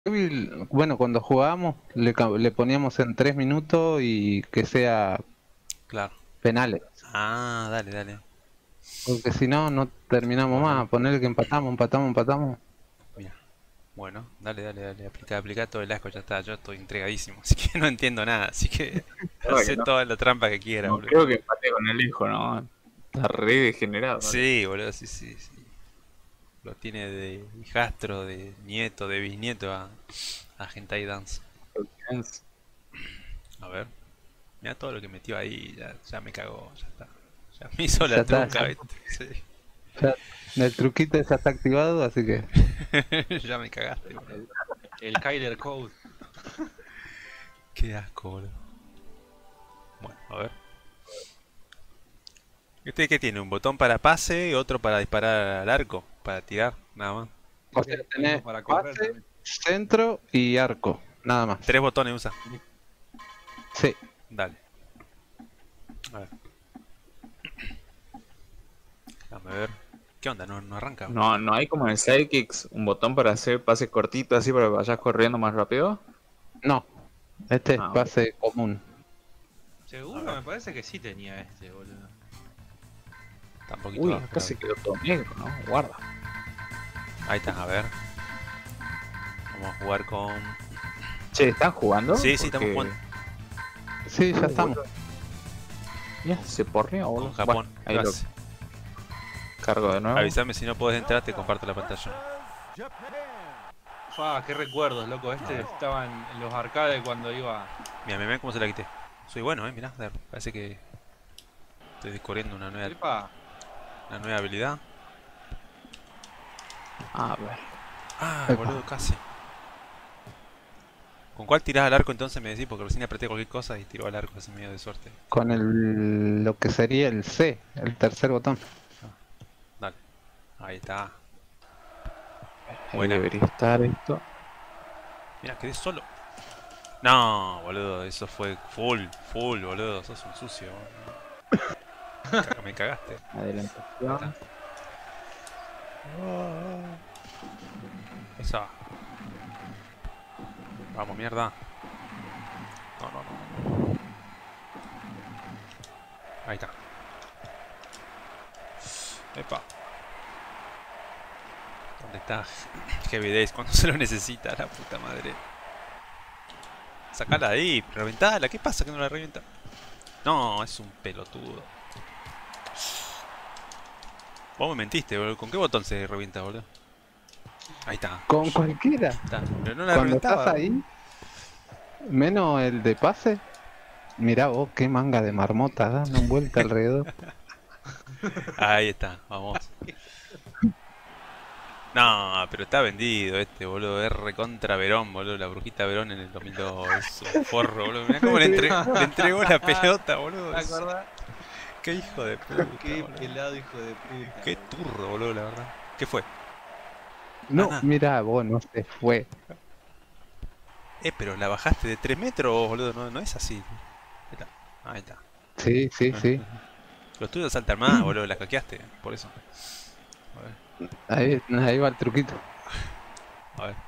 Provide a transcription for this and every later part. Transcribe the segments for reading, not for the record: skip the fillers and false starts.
Bueno, cuando jugábamos le poníamos en 3 minutos y que sea Claro. penales. Ah, dale, dale. Porque si no, no terminamos Bueno, más. Ponerle que empatamos. mira. Bueno, dale, dale, dale. Aplica todo el asco, ya está. Yo estoy entregadísimo, así que no entiendo nada. Así que La verdad que hace toda la trampa que quiera, no boludo. creo que empate con el hijo, ¿no? Está re degenerado, ¿vale? Sí, boludo, sí, sí, sí. Lo tiene de hijastro, de nieto, de bisnieto a Hentai Dance. A ver. Mira todo lo que metió ahí, ya me cagó, ya está. Ya me hizo Ya la está, truca, ¿viste? Sí. ya- el truquito ya está activado, así que Ya me cagaste, boludo. El Kyler Code. Qué asco, boludo. Bueno, a ver. ¿Este qué tiene? Un botón para pase y otro para disparar al arco, para tirar, nada más. o sea, Uno tenés para correr base, también. centro y arco, nada más. 3 botones usa. Sí, Dale. A ver. Déjame ver. ¿Qué onda? No arranca. No, no hay como en el Sidekicks un botón para hacer pases cortitos así para que vayas corriendo más rápido. no, este es Ah, ok. base común. Seguro, me parece que sí tenía este, boludo. Está un poquito Uy, abajo, acá se quedó todo negro, ¿no? Guarda. ahí está, a ver. Vamos a jugar con... Che, ¿están jugando? Sí, sí, estamos Porque- jugando Sí, ya estamos. Mira, se porrió, boludo. con Japón. Bueno, ahí lo Gracias. cargo de nuevo. Avísame si no podés entrar, te comparto la pantalla. Qué recuerdos, loco. Este estaba en los arcades cuando iba. Mira, me ven cómo se la quité. Soy bueno, mirá, parece que estoy descubriendo Epa, una nueva habilidad. A ver. Ah, Epa. boludo, casi. ¿Con cuál tirás al arco entonces me decís? Porque recién apreté cualquier cosa y tiró al arco, así medio de suerte. Con lo que sería el C, el tercer botón. Dale. Ahí está. Ahí Buena. debería estar esto. Mira, quedé solo. No, boludo, eso fue full, boludo. Sos un sucio. Me cagaste. Adelantación. Esa. Vamos, mierda. No. Ahí está. Epa. ¿Dónde está Heavy Days cuando se lo necesita? La puta madre. Sacala de ahí, reventala. ¿Qué pasa que no la revienta? No, es un pelotudo. Vos me mentiste, boludo. ¿Con qué botón se revienta, boludo? Ahí está. Con cualquiera. Está. Pero no la Cuando reventaba. estás ahí, menos el de pase, mirá vos qué manga de marmota dando vuelta alrededor. Ahí está, vamos. No, pero está vendido este, boludo. Es recontra Verón, boludo. La brujita Verón en el 2002. Es un forro, boludo. Mirá cómo le entregó la pelota, boludo. ¿te acordás? Qué hijo de puta, Qué boludo. pelado, hijo de puta. Qué turro, boludo, la verdad. ¿Qué fue? No, Ah, mirá vos, no se fue. pero la bajaste de 3 metros, boludo. No es así. Ahí está. Ahí está. Sí. Los tuyos saltan más, boludo. La hackeaste, por eso. A ver. Ahí va el truquito. A ver.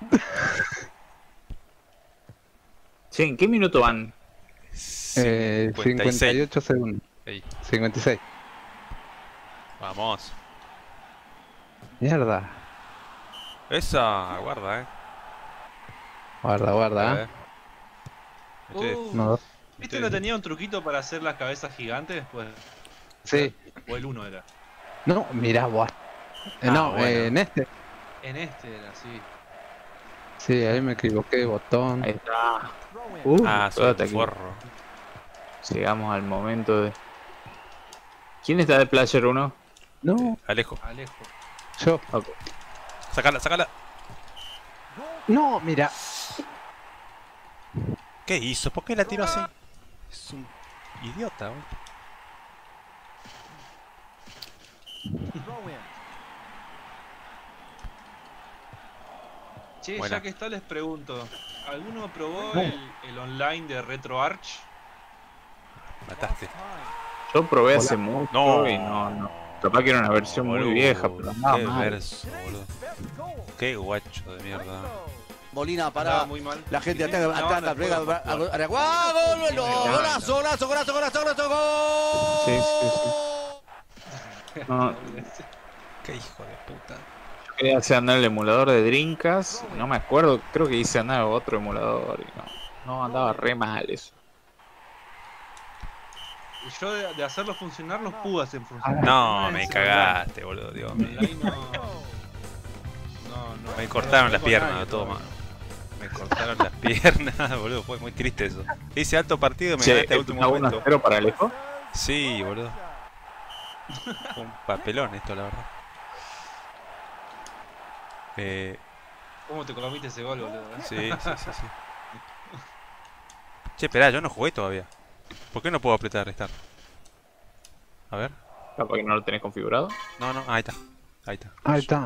Che, ¿en qué minuto van? 56. 58 segundos. Ahí. 56. Vamos. Mierda. Esa, guarda, A Guarda, ver. Este- No, dos. ¿Viste no tenía un truquito para hacer las cabezas gigantes? Pues, Sí. o el 1 era. No, mirá vos. No, bueno. en este. En este era, sí. Sí, ahí me equivoqué de botón. Ahí está. Ah, soy espérate un que forro. llegamos al momento de. ¿Quién está de Player 1? No, Alejo. Alejo. yo. Ok. Sacala. No, mira. ¿Qué hizo? ¿Por qué la tiró así? Es un idiota, boludo. Che, Buena. ya que está les pregunto. ¿Alguno probó el online de RetroArch? Mataste. Yo probé hace mucho No. y no. Capaz que era una versión muy Boludo, vieja, pero andaba Qué mal. verso, boludo. Qué guacho de mierda. Molina Andaba para. muy mal. La gente Tiene una ataca, banda pega. después para jugar. ¡Gol! No. ¡Golazo, golazo, golazo, golazo, golazo! ¡Gol! Sí, sí, sí. No, Qué hijo de puta. quería hacer andar el emulador de Dreamcast. No me acuerdo, creo que hice andar otro emulador. Y no, andaba re mal eso. Y yo de hacerlos funcionar los pude hacer funcionar. No, El me tema es cagaste, boludo, Dios mío. online no. No, Me cortaron las con piernas, nadie todo todavía. mal. Me cortaron las piernas, boludo, fue muy triste eso. Hice alto partido y me Che, ganaste al último momento. 1-0 para Alejo. Sí, boludo. Fue un papelón esto, la verdad. ¿Cómo te comiste ese gol, boludo? Sí. Che, esperá, yo no jugué todavía. ¿Por qué no puedo apretar Start? A ver. Capaz que no lo tenés configurado. No, ahí está. Ahí está.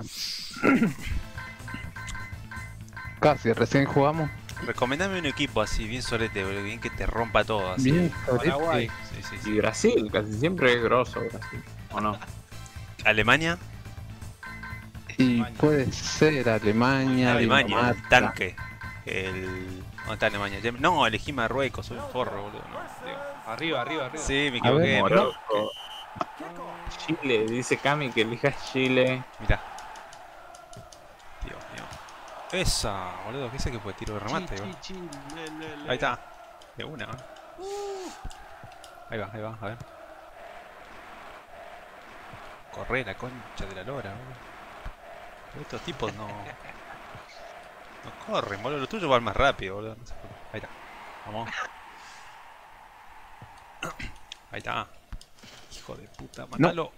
Casi, recién jugamos. Recomendame un equipo así, bien solete, boludo, bien que te rompa todo, así. Bien, Paraguay. Sí. Y Brasil, casi siempre es grosso Brasil. ¿O no? Alemania. Y puede ser Alemania, Alemania, el Dinamarca. tanque. ¿Dónde está Alemania? No, elegí Marruecos, soy un forro, boludo. No, digo. Arriba. Sí, me A ver, equivoqué. Morocco. Chile, dice Cami que elijas Chile. Mirá. Dios mío. Esa, boludo, ¿qué sé que fue? Tiro de remate, boludo. Ahí está. De una, ¿no? Ahí va, a ver. Corre la concha de la lora, boludo. Pero estos tipos no corren, boludo. Lo tuyo va más rápido, boludo. No sé por qué. Ahí está. Vamos. Ahí está. Hijo de puta, mátalo.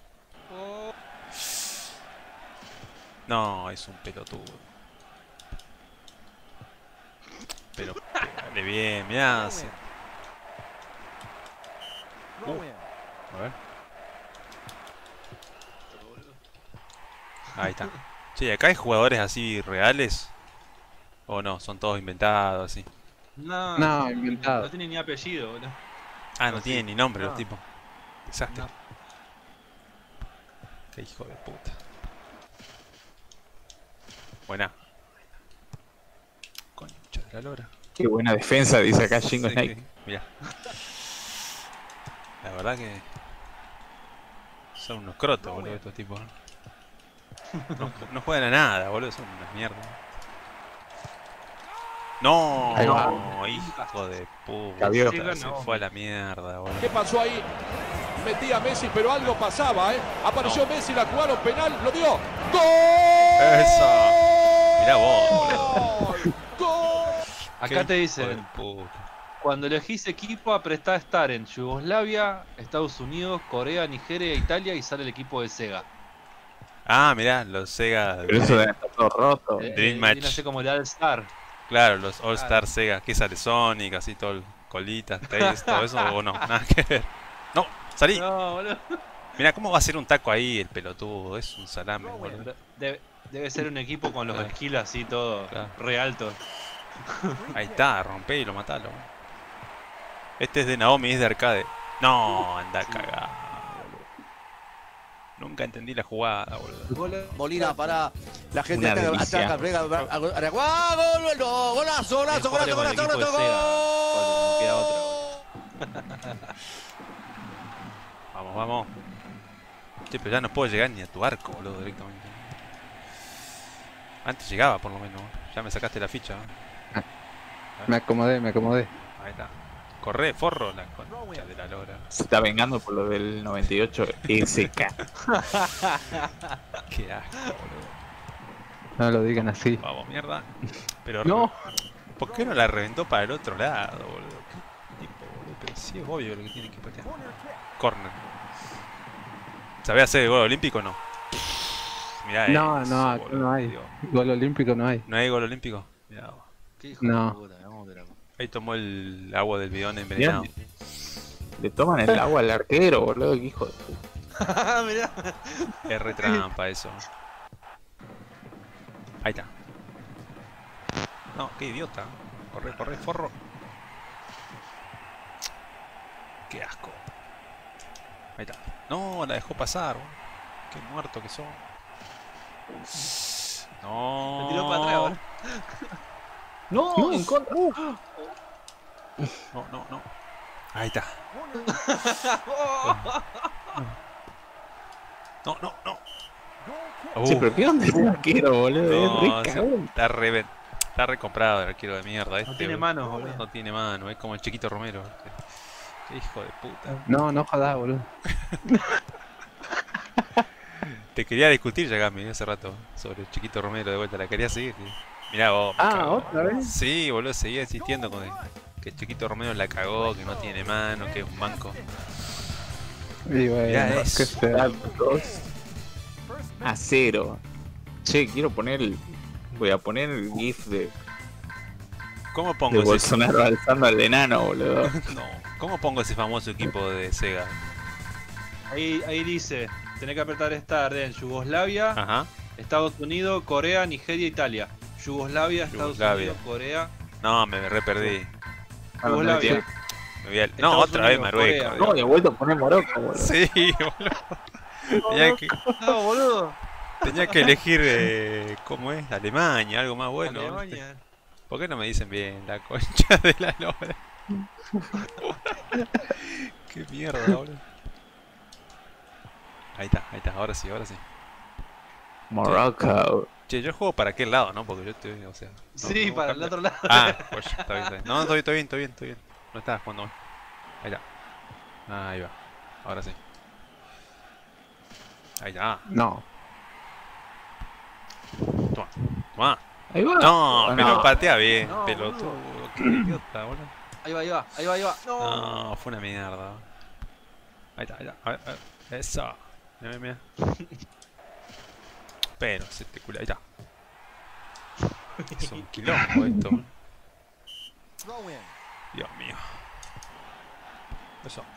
No, es un pelotudo. Pero pégale bien, mirá. A ver. Ahí está. Che, acá hay jugadores así reales. ¿O no? Son todos inventados así. No, inventado. No tiene ni apellido, boludo. Ah, no tienen ni nombre los No. tipos. Desastre. No. Qué hijo de puta. Buena. Concha de la lora. Qué buena defensa, dice acá Jingo Sí, Snake. mirá. La verdad que son unos crotos, boludo, estos tipos. No juegan a nada, boludo, son unas mierdas. No, Ahí va. hijo de puta. Cabió. Se fue a la mierda, boludo. ¿Qué pasó ahí? Metía Messi, pero algo pasaba, ¿eh? Apareció Messi, la jugaron penal, lo dio. ¡Gol! Esa. Mirá vos, boludo. ¡Gol! Acá te Hijo de dicen, puta. cuando elegís equipo, apretá a estar en Yugoslavia, Estados Unidos, Corea, Nigeria, Italia y sale el equipo de Sega. Ah, mirá, los Sega. Pero eso debe estar todo roto. Dream Match. Viene a ser como el All-Star. Claro, los All Star Sega. ¿Qué sale? Sonic, así todo el colitas, Tails, todo eso, o no, nada que ver. No, salí. No, boludo. Mirá, ¿cómo va a ser un taco ahí el pelotudo? Es un salame, boludo. Debe ser un equipo con los Claro. skills así todo Claro. re altos. Ahí está, rompe y lo matalo. Este es de Naomi, es de arcade. No, anda a cagar, boludo. Nunca entendí la jugada, boludo. Molina para. La gente Una ataca, delicia. pega. ¡Gol! ¡Golazo, golazo, Mejor golazo, con el golazo, equipo de golazo! Sega, ¡Gol! no queda otra, Vamos. Che, pero ya no puedo llegar ni a tu arco, boludo, directamente. Antes llegaba, por lo menos. Ya me sacaste la ficha. Me acomodé. Ahí está. Corre, forro, la concha de la lora. Se está vengando por lo del 98 SK. Qué asco, boludo. No lo digan así. Vamos, mierda. Pero No. ¿por qué no la reventó para el otro lado, boludo? ¿Qué tipo, boludo? Pero sí es obvio lo que tiene que patear. Corner. ¿Sabés hacer el gol olímpico o no? Mirá No, eso, no, acá boludo, no hay. Dios. Gol olímpico no hay. ¿No hay gol olímpico? Mirá vos. Qué hijo No. de puta, vamos de la- Ahí tomó el agua del bidón envenenado. Le toman el agua al arquero, boludo. Qué hijo de puta. Mirá. Es re trampa eso. Ahí está. No, qué idiota. Corre, forro. Qué asco. Ahí está. No, la dejó pasar, boludo. Qué muerto que son. No. Me tiró para atrás, boludo. No, en contra. No, no, no. Ahí está. No, no, no. Sí, pero ¿qué onda el arquero, boludo? No, Es re cagón. está recomprado el arquero de mierda este. No tiene manos, boludo. No tiene mano, es como el Chiquito Romero. Qué hijo de puta. No, no jodas, boludo. Te quería discutir ya, Gami, hace rato sobre el Chiquito Romero de vuelta. La quería seguir. Mirá vos. me cagó. ¿otra vez? Sí, boludo, seguía insistiendo con que el Chiquito Romero la cagó, que no tiene mano, que es un manco. Y bueno, Mirá qué eso. feo. 2-0. Che, quiero poner voy a poner el GIF de ¿Cómo pongo ese? Bolsonaro alzando al enano, boludo. No. ¿Cómo pongo ese famoso equipo de Sega? Ahí dice, tenés que apretar Start en Yugoslavia, Ajá. Estados Unidos, Corea, Nigeria, Italia. Yugoslavia, Estados Yugoslavia. Unidos, Corea. No, me re perdí. Yugoslavia. Me voy no, Estados otra vez Unidos, Marruecos. Corea. No, de vuelta a poner Morocco, boludo. Sí, boludo. No, boludo. Tenía que elegir, ¿cómo es? Alemania, algo más bueno. Alemania. ¿Por qué no me dicen bien la concha de la lora? Qué mierda, boludo. Ahí está, ahora sí, ahora sí. Morocco. Che, yo juego para aquel lado, ¿no? Porque yo estoy, o sea... Sí, para el otro lado. Ah, pues está bien, está bien. No, estoy bien. No estaba jugando mal. Ahí está. Ahí va. Ahora sí. Ahí está. No. Toma. Ahí va. No, No. pero patea bien, No, pelotudo. Qué idiota, boludo. Ahí va. No. No, fue una mierda. Ahí está. A ver. Eso. Mira. Pero se te cula. Ahí está. Es un quilombo esto. Dios mío. Eso.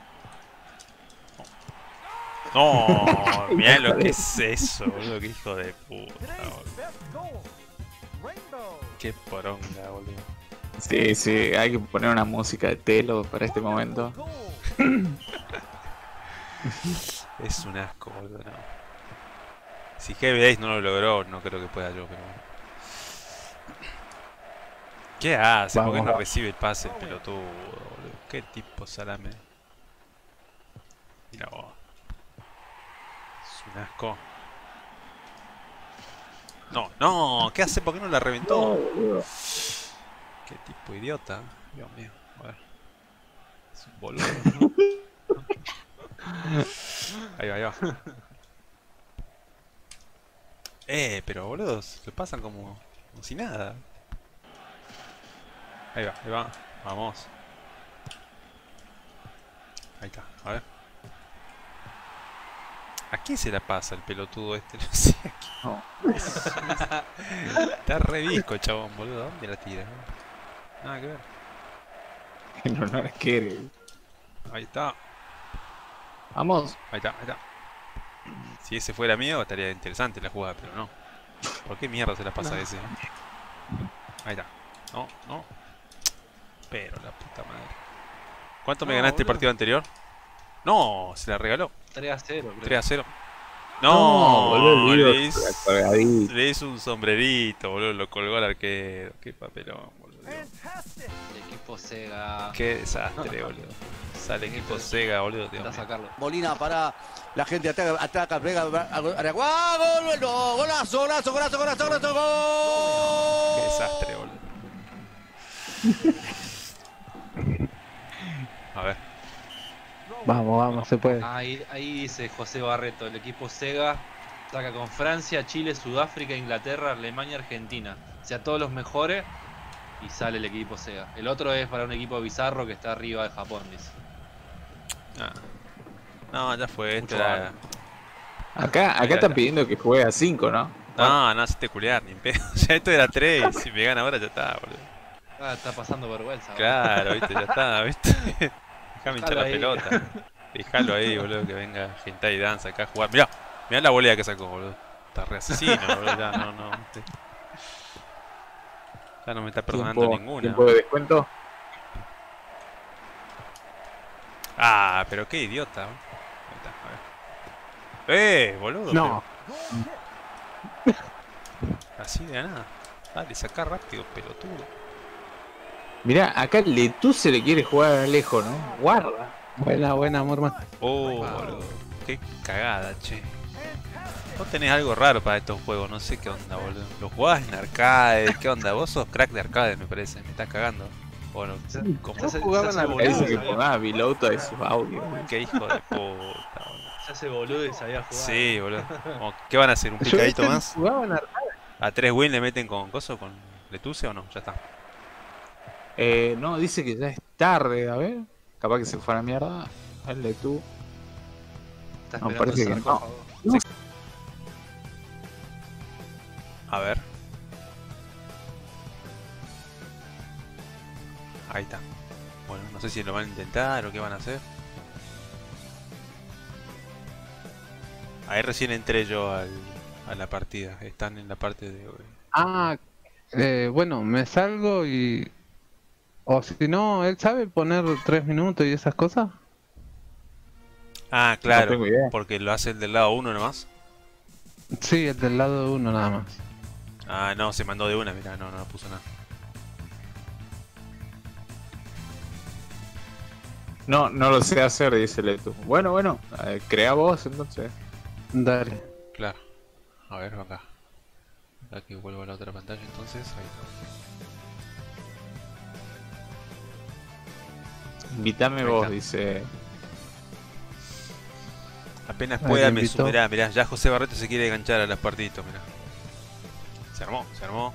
No, mirá lo que es eso, boludo. Qué hijo de puta, boludo. Qué poronga, boludo. Sí, hay que poner una música de Telo para este momento. Es un asco, boludo. No. Si Heavy Days no lo logró, no creo que pueda yo, pero bueno. ¿Qué hace? ¿Por qué no recibe el pase el pelotudo, boludo? ¿Qué tipo salame? Mira vos. Es un asco. No, ¿qué hace? ¿Por qué no la reventó? Qué tipo idiota. Dios mío, a ver. Es un boludo, ¿no? Ahí va. Pero boludos, se pasan como si nada. Ahí va. Vamos. Ahí está, a ver. ¿A quién se la pasa el pelotudo este? No sé a quién. No. Está re visco, chabón, boludo. ¿Dónde la tira? Nada que ver. No la quiere. Ahí está. Vamos. Ahí está. Si ese fuera mío, estaría interesante la jugada, pero no. ¿Por qué mierda se la pasa a ese? Ahí está. No. Pero la puta madre. ¿Cuánto me ganaste el partido anterior? No, se la regaló. 3-0, 3-0. No, boludo, Le hizo un sombrerito, boludo. Lo colgó al arquero. Qué papelón, boludo. El equipo Sega. Qué desastre, boludo. Sale equipo Sega, boludo. Dios Intenta mío. sacarlo. Molina para la gente ataca, pega, Aragua, gol, golazo, Qué gol. desastre, boludo. A ver. Vamos, se puede. Ahí dice José Barreto, el equipo Sega saca con Francia, Chile, Sudáfrica, Inglaterra, Alemania, Argentina. O sea, todos los mejores y sale el equipo Sega. El otro es para un equipo bizarro que está arriba de Japón, dice. Ah. No, ya fue. Esto Mucho era... Acá están pidiendo que juegue a 5, ¿no? No, se te culiar, ni en pedo. Ya esto era 3. Si me gana ahora ya está, boludo. Ah, está pasando vergüenza. Claro, viste, ya está, viste. Déjame hinchar la ahí. pelota. Dejalo ahí, boludo, que venga Gentai Dance acá a jugar. Mirá la volea que sacó, boludo. Está re asesino, boludo. Ya no. Ya no me está perdonando ninguna. ¿Tiempo de descuento? Ah, pero qué idiota. Ahí está, a ver. Boludo. No. Así de nada. Dale, saca rápido, pelotudo. Mirá, acá Letú se le quiere jugar a Alejo, ¿no? Guarda. Buena, Morman. Oh, boludo. Qué cagada, che. Vos tenés algo raro para estos juegos, no sé qué onda, boludo. ¿Lo jugás en arcade? ¿Qué onda? Vos sos crack de arcade, me parece. Me estás cagando. Bueno, ¿cómo? Se jugaban hace al Ahí dice boludo, que sabía- ponga Vilauta de sus audios. Qué hijo de puta, boludo. se hace boludo y sabía jugar. Sí, boludo. Como, ¿qué van a hacer? ¿Un Yo picadito este más? jugaban arcade. ¿A 3 win le meten con coso? ¿Con Letuse o no? Ya está. No, dice que ya es tarde, a ver. Capaz que se fue a la mierda. El Letú. Está No, esperando parece el que no. sarcófago. A ver. Ahí está. Bueno, no sé si lo van a intentar o qué van a hacer. Ahí recién entré yo a la partida. Están en la parte de... Ah, bueno, me salgo y... O si no, ¿él sabe poner 3 minutos y esas cosas? Ah, No claro. tengo idea. Porque lo hace el del lado 1 nomás. Sí, el del lado de uno nada más. Ah, no, se mandó de una, mirá, no puso nada. No, no lo sé hacer, dice Letú. Bueno, crea vos entonces. Dale. Claro. A ver, acá. Acá que vuelvo a la otra pantalla entonces. Ahí está. Invítame Ahí vos, está. dice. Apenas Ahí pueda te me invitó. sumerá, mirá, ya José Barreto se quiere enganchar a las partiditos, mirá. Se armó, se armó.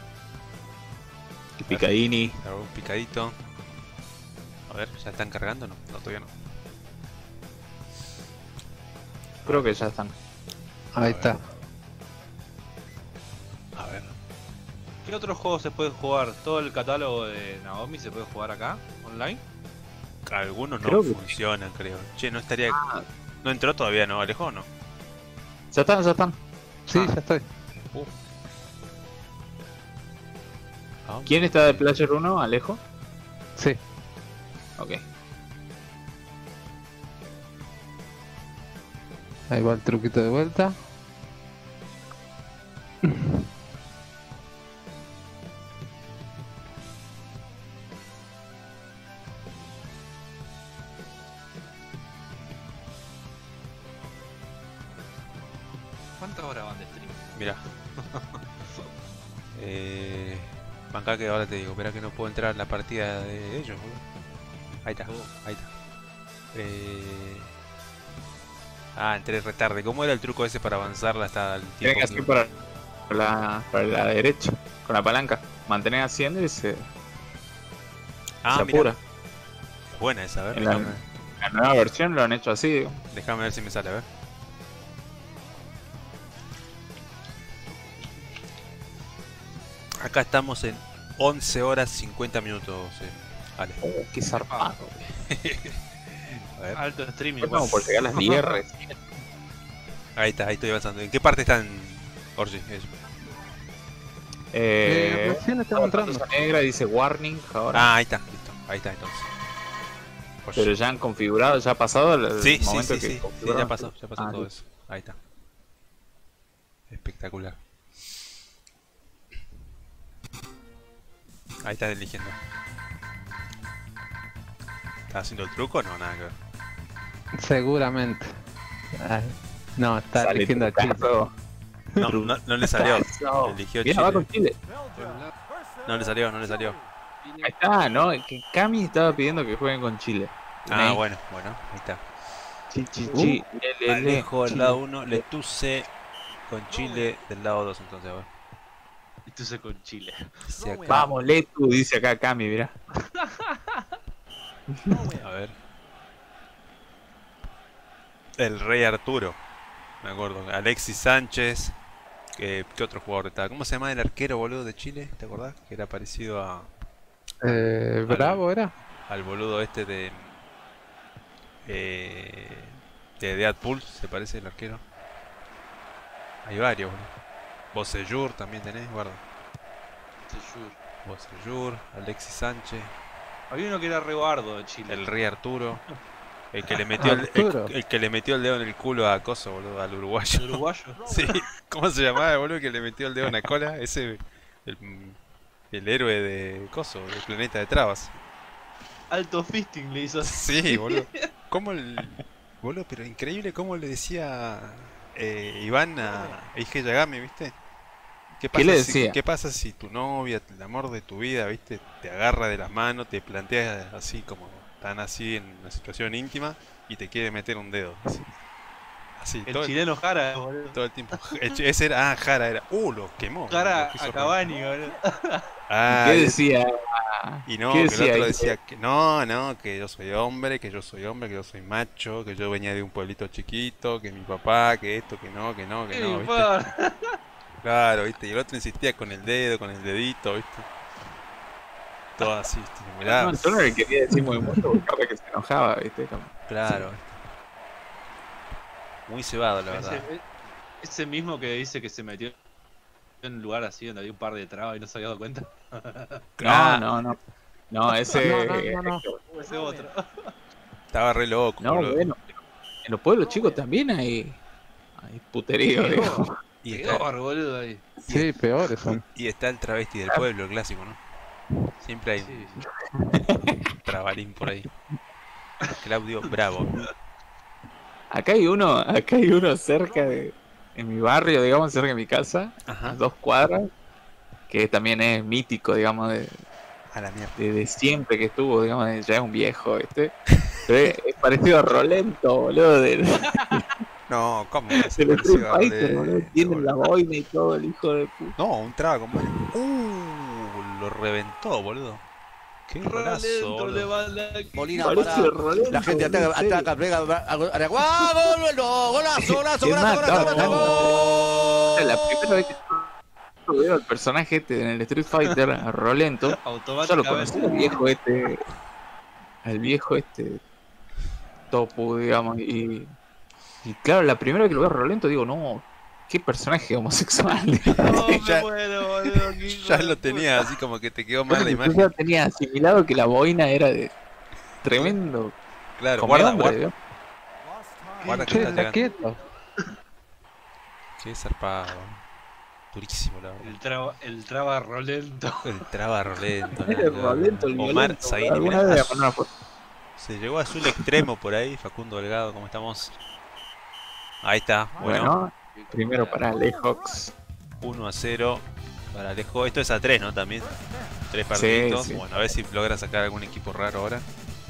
El Picadini. Se armó un picadito. A ver, ¿ya están cargando? No, todavía no. Creo que ya están. Ahí está. A ver. ¿Qué otros juegos se puede jugar? ¿Todo el catálogo de Naomi se puede jugar acá? ¿Online? Algunos no Creo que- funcionan, creo. Che, no estaría... No entró todavía, ¿no, Alejo? ¿No? Ya están. Sí, ya estoy. Ah, ¿Quién está de Player 1? Alejo. Sí. Ok. Ahí va el truquito de vuelta. ¿Cuántas horas van de stream? Mirá. Banca que ahora te digo, espera que no puedo entrar a la partida de ellos, boludo. Ahí está, ahí está. Entré retarde. ¿Cómo era el truco ese para avanzarla hasta el Tienen tiempo? que hacer para la derecha. Con la palanca. Mantener haciendo y se Ah, apura. mira. Buena esa, a ver. En la nueva versión lo han hecho así, digo. Déjame ver si me sale, a ver. Acá estamos en 11 horas 50 minutos, vale. Qué zarpado. A ver. Alto streaming. Estamos por llegar a las 10 recién. Ahí está, ahí estoy avanzando. ¿En qué parte están, Orgi? Ellos. Recién estaba entrando. Cosa negra dice warning ahora. Ahí está, listo. Ahí está entonces. Orgi. Pero ya han configurado, ya ha pasado el Sí, sí, momento sí, que sí, sí, configuraron. ya pasó todo sí. eso. Ahí está. Espectacular. Ahí estás eligiendo. ¿Estás haciendo el truco o no? Nada que ver. Seguramente. Ay, no, está Sale eligiendo a Chile. trucazo. No le salió. Trucazo. Eligió Mirá, va Chile. con Chile. No le salió. Ahí está, ¿no? Que Cami estaba pidiendo que jueguen con Chile. Ah, bueno, ahí está. Chi, le, Alejo del Chile. lado 1, Letuse con Chile del lado 2 entonces, a ver. Esto se con Chile. Dice acá, Vamos, Letu, dice acá Cami, mirá. a ver. El Rey Arturo, me acuerdo. Alexis Sánchez. ¿Qué otro jugador estaba? ¿Cómo se llama el arquero, boludo, de Chile? ¿Te acordás? Que era parecido Bravo era. al boludo este de Deadpool, se parece el arquero. Hay varios, boludo. Bocellur también tenés, guarda. Bocellur, Alexis Sánchez, Había uno que era re bardo de Chile. el Rey Arturo. El que le metió Arturo. el que le metió el dedo en el culo a Coso, boludo, al uruguayo. ¿El uruguayo? Sí, ¿cómo se llamaba, boludo? Que le metió el dedo en la cola. Ese. El El héroe de Coso, del planeta de Trabas. Alto fisting le hizo. Sí, boludo. ¿Cómo el. Boludo, pero increíble cómo le decía Iván a Ige Yagami, ¿viste? ¿Qué le decía? ¿Qué pasa si tu novia, el amor de tu vida, ¿viste? Te agarra de las manos, te plantea así como tan así en una situación íntima y te quiere meter un dedo? Así, El chileno Jara, boludo. todo el tiempo. Ese era, Jara era. Lo quemó. Jara Lo quiso a Cavani, boludo. Ah, ¿Qué decía? y no, ¿Qué que el decía otro ahí? decía que no, que yo soy hombre, que yo soy hombre, que yo soy macho, que yo venía de un pueblito chiquito, que mi papá, que esto, que no, ¿Qué ¿viste? me importa? Claro, ¿viste? Y el otro insistía con el dedo, con el dedito, ¿viste? Todo así, ¿viste? Mirá, No, yo no le quería decir muy mucho porque capaz que se enojaba, ¿viste? Como- claro. Muy cebado, la verdad. Ese mismo que dice que se metió en un lugar así donde había un par de trabas y no se había dado cuenta. Ah, No, ese... No. O ese otro. estaba re loco, No, boludo. bueno, en los pueblos chicos también hay puterío, digamos. Y está, Peor, boludo, ahí. Sí, peores son. y está el travesti del pueblo, el clásico, ¿no? Siempre hay Sí, sí. un trabalín por ahí. Claudio Bravo. Acá hay uno cerca de... En mi barrio, digamos, cerca de mi casa, a Ajá. 2 cuadras, que también es mítico, digamos, A la mierda. de siempre que estuvo, digamos, ya es un viejo, ¿viste? Pero es parecido a Rolento, boludo, del No, ¿cómo? Que se Street pareció a Fighter, boludo. Rolento, Tiene boludo. la boina y todo, el hijo de puta. No, un traba con Mario. Lo reventó, boludo. Qué golazo, Rolento le boludo. va la... Molina Parece para. Rolento, La gente boludo, en serio. ataca, pega, Araguá, gol, no, golazo, golazo, Es golazo, más, golazo, estaba golazo, La gol. primera vez que yo veo al personaje este en el Street Fighter, a Rolento, yo lo Automáticamente. conocí al viejo este Topu, digamos, y claro, la primera vez que lo veo a Rolento digo, no, qué personaje homosexual. No, me Ya- muero, boludo. qué hijo Ya de lo puta. tenía así como que te quedó mal la Yo imagen. ya tenía asimilado que la boina era de tremendo Claro, come guarda, hombre, guarda, digamos. guarda que Che, está está llegando. quieto. Qué zarpado. Durísimo, la verdad. El traba Rolento. El traba Rolento. Era Rolento el Omar violento, Zaguini, alguna mirá, vez voy a poner una foto. se llegó a azul extremo por ahí. Facundo Delgado, ¿cómo estamos? Ahí está, bueno, Bueno, primero para Alejox. 1-0 para Alejo. Esto es a 3, ¿no? También 3 partidos. sí. Bueno, a ver si logra sacar algún equipo raro ahora.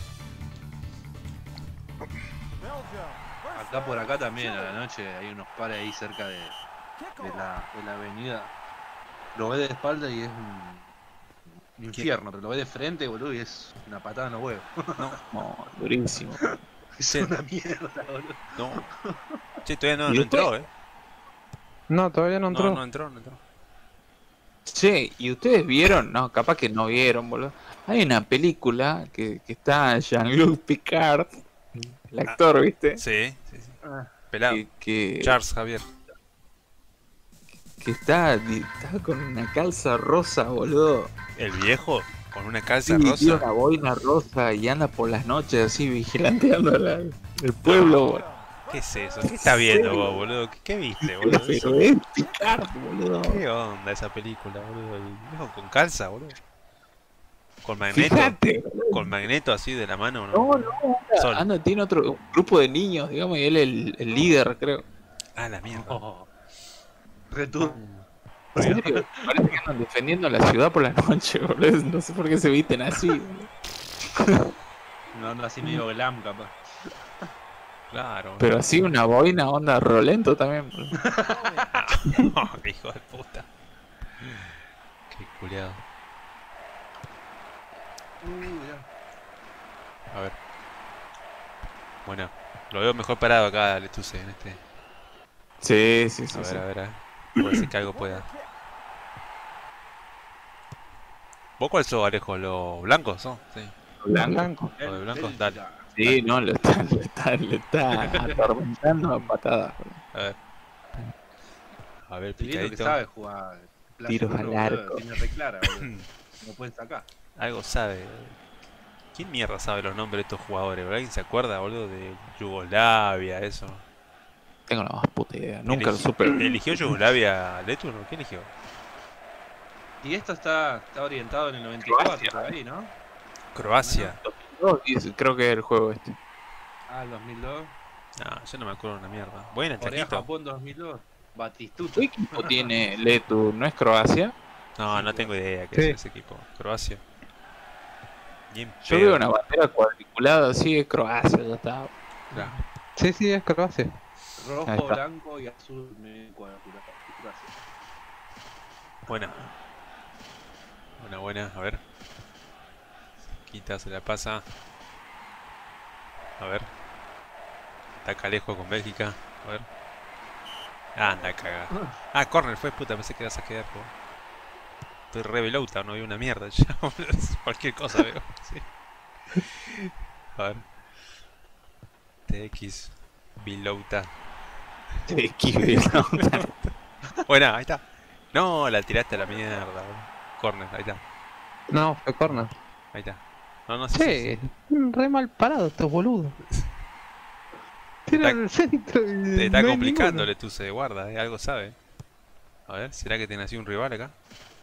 Acá por acá también a la noche hay unos pares ahí cerca de la avenida. Lo ve de espalda y es un infierno, pero lo ve de frente, boludo, y es una patada en los huevos. No, durísimo. Es una mierda, boludo. No. Che, todavía no ¿Y después? entró, ¿eh? No, todavía no entró. No entró. Che, ¿y ustedes vieron? No, capaz que no vieron, boludo. Hay una película que está Jean-Luc Picard, el actor, ¿viste? Sí. Pelado. Que Charles Javier. está con una calza rosa, boludo. El viejo con una calza Sí, tiene rosa. una boina rosa y anda por las noches así vigilanteando el pueblo, boludo. ¿Qué es eso? ¿Qué está viendo vos, boludo? ¿Qué viste, boludo? Pero es Picard, boludo. ¿Qué onda esa película, boludo? El viejo con calza, boludo. Con magneto. Fíjate, boludo. Con magneto así de la mano, ¿no? No, Sol. anda, tiene otro un grupo de niños, digamos, y él el líder, creo. Ah, la mierda. Oh. Retur. En serio, parece que andan defendiendo la ciudad por la noche, boludo. No sé por qué se visten así, boludo. No, así medio glam, capaz. Claro. Pero así una boina onda Rolento también, boludo. Qué hijo de puta. Qué culiado. A ver. Bueno, lo veo mejor parado acá, Letuse, en este. Sí. A ver. Puede ser que algo pueda. ¿Vos cuál sos, Alejo? ¿Los blancos son? Sí. Blanco. Lo de blancos, dale. Sí, no, lo está atormentando a patadas, boludo. A ver. A ver, El lindo que picadito. sabe jugar. Playa Tiros Puro, al boludo, arco. Tiene re clara, boludo. No pueden sacar. Algo sabe. ¿Quién mierda sabe los nombres de estos jugadores? ¿Verdad? ¿Alguien se acuerda, boludo? De Yugoslavia, eso. Tengo la más puta idea, nunca lo Eligi- supe. ¿Eligió Yugoslavia Letu? ¿No? ¿Quién eligió? Y esto está orientado en el 94, Croacia. por ahí, ¿no? Croacia. Creo que es el juego este. Ah, el 2002. No, yo no me acuerdo una mierda. Buena, Corea, Chaquito. Japón 2002. Batistuta. ¿Qué equipo tiene Letu? ¿No es Croacia? No, no tengo idea qué Sí. es ese equipo. Croacia. Bien Yo pedo. veo una bandera cuadriculada así de Croacia, ya está. Claro. Sí, es Croacia. Ahí Rojo, está. blanco y azul. Gracias. Buena. Buena. A ver. Quita, se la pasa. A ver. Está Calejo con Bélgica. A ver. Anda, cagada. Ah, corner fue, puta, pensé que ibas a quedar. Estoy re velota, no veo una mierda ya. Cualquier cosa veo. Sí. A ver. TX. Vilota. Buena, ahí está. No, la tiraste a la mierda. Bro. Corner, ahí está. No, fue corner. Ahí está. No, sí. Che, re mal parado estos boludos. Tiran el centro y Te está no hay complicando, ninguno. Letuse, guarda, algo sabe. A ver, ¿será que tiene así un rival acá?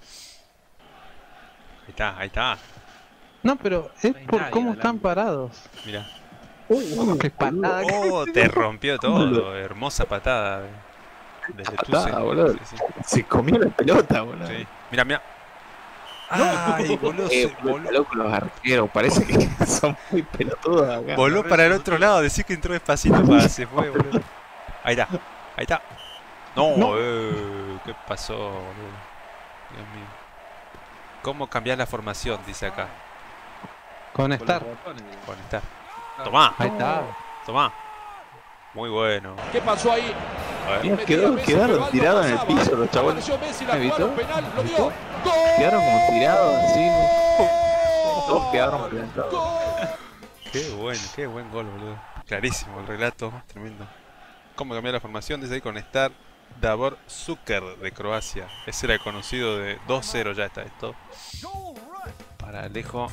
Ahí está. No, pero es No hay por nadie cómo adelante. están parados. Mira. Qué patada. Oh, te rompió todo. Hermosa patada de Letuse. Patada, boludo. Sí. Se comió la pelota, boludo. Sí. Mira. Ay, boludo. Está loco los arqueros, parece que son muy pelotudos acá. Voló para el otro lado, decís que entró despacito para se fue, boludo. Ahí está. No, ¿qué pasó, boludo? Dios mío. ¿Cómo cambiar la formación? Dice acá. Con Con Star. los botones. Conectar. Tomá. Ahí está. Tomá. Muy bueno. ¿Qué pasó ahí? A ver. Mira, Metía Messi, quedaron pero algo tirados en el pasaba. piso los chabones. Apareció Messi, la ¿Me viste? jugaron penal, lo dio. ¡Gol! Quedaron como tirados así. Todos quedaron plantados. ¡Gol! Qué buen gol, boludo. Clarísimo el relato, tremendo. ¿Cómo cambiar la formación? Dice ahí con Star Davor Zucker de Croacia. Ese era el conocido de 2-0 ya está esto. Para Alejo.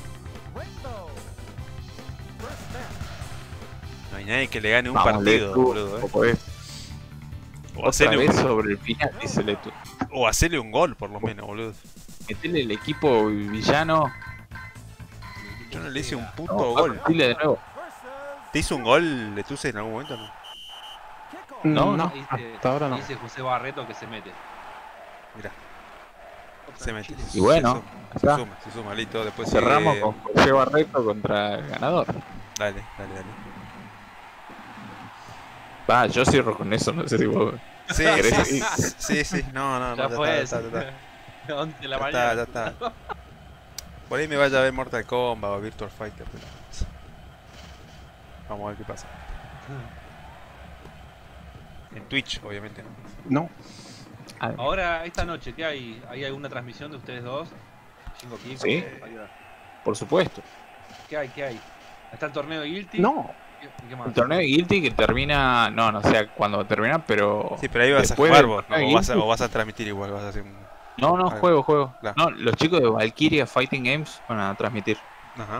No hay nadie que le gane un Vamos, partido, Letu, boludo. pues. O Otra hacerle, vez sobre el final, dice Letu. o hacerle un gol, por lo menos, boludo. Metele el equipo villano. Yo no le hice un puto No, gol. dile de nuevo. ¿Te hizo un gol Letuse en algún momento? No. No, Dice, hasta ahora no. dice José Barreto que se mete. Mirá. Se mete. Y bueno, acá Se suma, listo. Después cerramos sigue- con José Barreto contra el ganador. Dale. Va, yo cierro con eso, no sé si vos. Sí, ¿Querés? sí. No, Ya ya fue. está. 11 de la Ya mañana. está. Por ahí me vaya a ver Mortal Kombat o Virtual Fighter, pero... Vamos a ver qué pasa. En Twitch, obviamente. No. Ahora, esta noche, ¿qué hay? ¿Hay alguna transmisión de ustedes dos? Chingo Kiko, Sí. ayuda. Por supuesto. ¿Qué hay? ¿Está el torneo de Guilty? No. ¿Qué más? El torneo de Guilty que termina. No sé cuándo va a terminar, pero. Sí, pero ahí vas a Después jugar del vos, torneo ¿no? de O vas Guilty. a transmitir igual, vas a hacer un... No, algo. juego. Claro. No, los chicos de Valkyria Fighting Games van a transmitir. Ajá.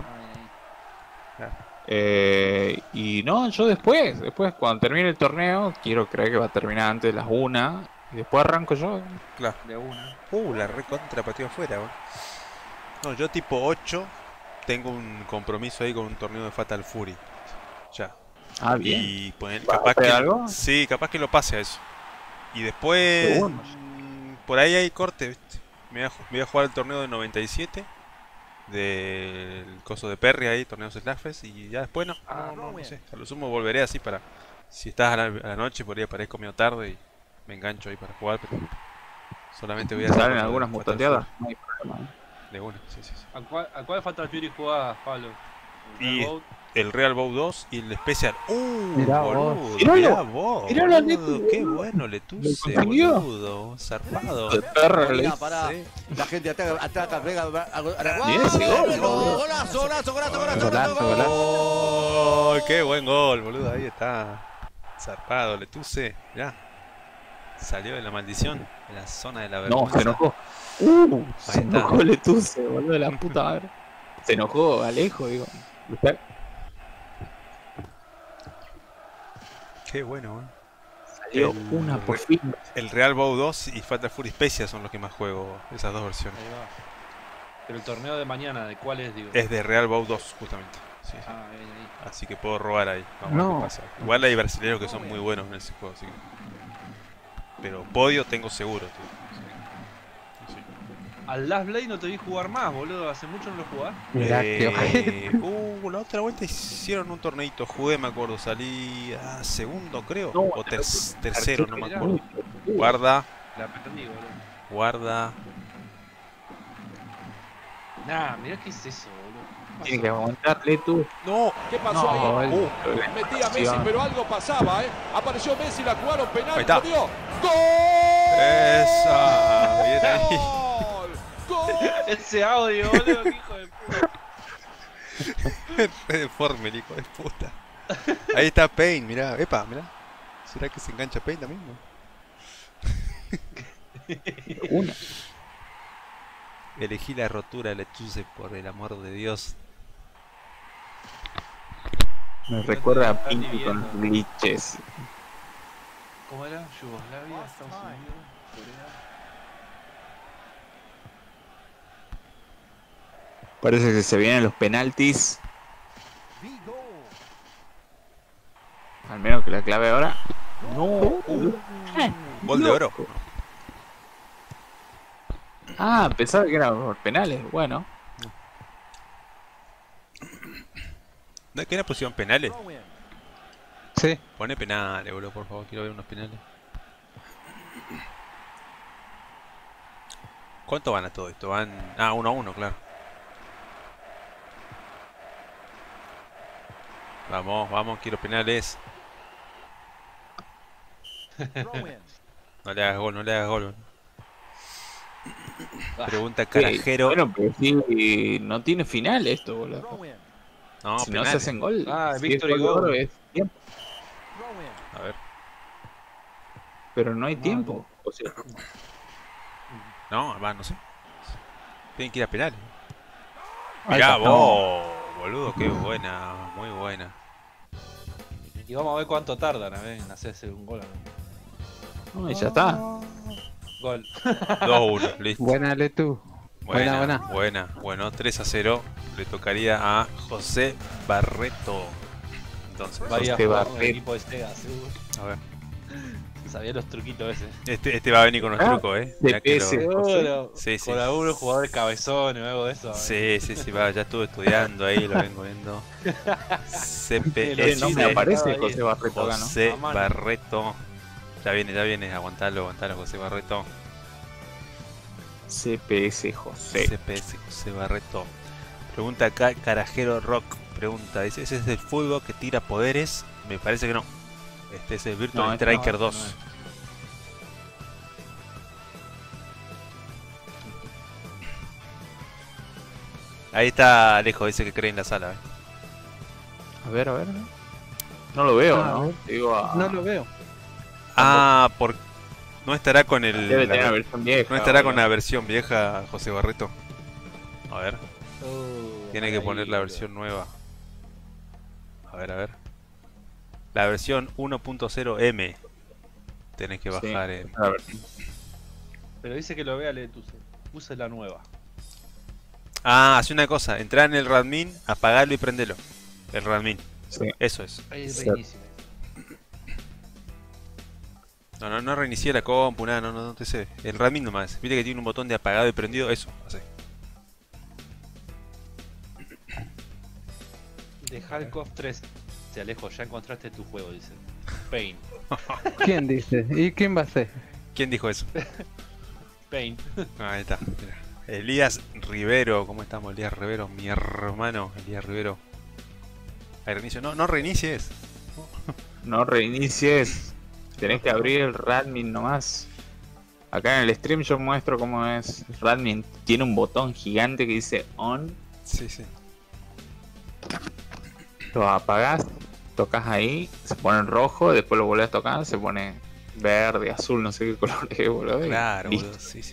Y no, yo después cuando termine el torneo, quiero creer que va a terminar antes de las 1. Y después arranco yo. Claro. De una. La recontra pateó afuera, weón. No, yo tipo 8 tengo un compromiso ahí con un torneo de Fatal Fury. Ya. Ah, bien. Y poner, ¿Vas a capaz hacer que algo? sí, capaz que lo pase a eso. Y después Qué bueno. por ahí hay corte, ¿viste? Me voy a jugar el torneo del 97 del coso de Perry ahí, torneos Slagfest, y ya después no sé. A lo sumo volveré así para si estás a la noche, por ahí aparezco medio tarde y me engancho ahí para jugar, pero solamente voy a hacer Salen con algunas Fatal mutanteadas. No hay problema. Fury. De una, sí. ¿A cuál Fatal Fury jugás, Pablo? ¿El Y- Red Boat? El Real Bow 2 y el Special. Mirá Boludo, vos. mirá vos, Miralo, boludo, Letu, qué boludo. bueno ¿Lo Letuse, consiguió? boludo, zarpado. El perro le Mira, pará. Sí. La gente ataca, pega. Mirá ese gol, boludo. Golazo. Golazo. Oh, qué buen gol, boludo, ahí está. Zarpado, Letuse, mirá. Salió de la maldición, de la zona de la No, vergüenza. se enojó. Se está. enojó Letuse, boludo, de la puta madre. Se enojó Alejo, digo. Qué bueno, dio una por fin. El Real Bow 2 y Fatal Fury Special son los que más juego, esas dos versiones. Ahí va. Pero el torneo de mañana, ¿de cuál es, digo? Es de Real Bow 2, justamente. Sí, sí. Ah, ahí. Así que puedo robar ahí. Vamos a ver No. qué pasa. Igual hay brasileños que son muy buenos en ese juego, así que... Pero podio tengo seguro, tío. Sí. Al Last Blade no te vi jugar más, boludo. Hace mucho no lo jugás. Mirá qué ojete. La otra vuelta hicieron un torneito, jugué, me acuerdo, salí a segundo creo, No, o tercero, no me mirá. acuerdo. Guarda, La perdí, boludo. guarda. Nah, mirá qué es eso, boludo. Tiene que aguantarle tú. No, ¿Qué pasó No, ahí? gol. Metía Messi, pero algo pasaba, ¿eh? Apareció Messi, la jugaron penal. Ahí está. ¡Dio! ¡Gol! esa, bien ahí. ¡Gol! ¡Gol! Ese audio, boludo, qué hijo de puta. Re deforme el hijo de puta. Ahí está Pain, mirá, epa, mirá. ¿Será que se engancha Pain también? No? Una. Elegí la rotura de Lechuse, por el amor de Dios. Me recuerda a Está Pinky viviendo. con glitches. ¿Cómo era? Yugoslavia, Estados Unidos, Corea. Parece que se vienen los penaltis. Al menos que la clave ahora. No. Gol de oro. Ah, pensaba que era por penales. Bueno. ¿No es que era posición penales? Sí. Pone penales, boludo, por favor, quiero ver unos penales. ¿Cuánto van a todo esto? Van... Ah, 1-1, claro. Vamos, vamos, quiero penales. No le hagas gol, no le hagas gol. Pregunta Carajero. Bueno, pero sí, no tiene final esto, boludo. No, Si no penales. se hacen gol. Ah, si Victory es gol de Goal. oro, es tiempo. A ver. Pero no hay tiempo. O sea, No, va, no sé. Tienen que ir a penales. Ahí Mirá está. vos, boludo, qué buena, muy buena. Y vamos a ver cuánto tardan en hacerse un gol. no, y ya está. Gol. 2-1, listo. Buena, Letu. Buena. Buena. Bueno, 3-0. Le tocaría a José Barreto. Entonces, Vaya a José jugar con el Barreto. equipo de Sega, seguro. a ver. Sabía los truquitos ese. Este va a venir con los trucos, Mirá que TPS. Seguro. Sí, sí. Con algunos jugadores cabezones o algo de eso. Sí, va, ya estuve estudiando ahí, lo vengo viendo. No me CPS aparece José Barreto acá, ¿no? José A mano. Barreto. Ya viene, aguantalo, José Barreto. CPS José. CPS José Barreto. Pregunta acá, Carajero Rock. Pregunta, dice, ¿ese es del fútbol que tira poderes? Me parece que no. Este es el Virtual No, este Striker no, 2. este no Ahí está Alejo, dice que cree en la sala. A ver, a ver. No lo veo, Ah, ¿no? Digo, No lo veo. Ah, por... no estará con el... debe la- tener la versión vieja. No estará con boludo. la versión vieja, José Barreto. A ver, tiene que ahí, poner la boludo. versión nueva. A ver. La versión 1.0M. Tenés que Sí. bajar en... A ver. Pero dice que lo vea Letuse. Puse la nueva. Ah, hace una cosa. Entrá en el Radmin, apagalo y prendelo. El Radmin. Sí. Eso es. Ahí Sí. reinicio. No reinicié la compu, nada, no te sé. El Radmin nomás. Viste que tiene un botón de apagado y prendido. Eso, así. De Half-Life 3. Te alejo, ya encontraste tu juego, dice. Pain. ¿Quién dice? ¿Y quién va a ser? ¿Quién dijo eso? Pain. Ahí está. Mira. Elías Rivero, ¿cómo estamos? Elías Rivero, mi hermano, Elías Rivero. Ahí reinicio. No reinicies. No reinicies. Tenés que abrir el Radmin nomás. Acá en el stream yo muestro cómo es. Radmin tiene un botón gigante que dice on. Sí. Lo apagás, tocas ahí, se pone en rojo, después lo volvés a tocar, se pone verde, azul, no sé qué color es, boludo. y Claro, listo. boludo. Sí.